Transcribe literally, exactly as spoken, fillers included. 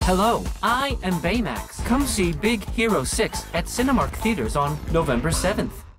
Hello, I am Baymax. Come see Big Hero six at Cinemark Theaters on November seventh.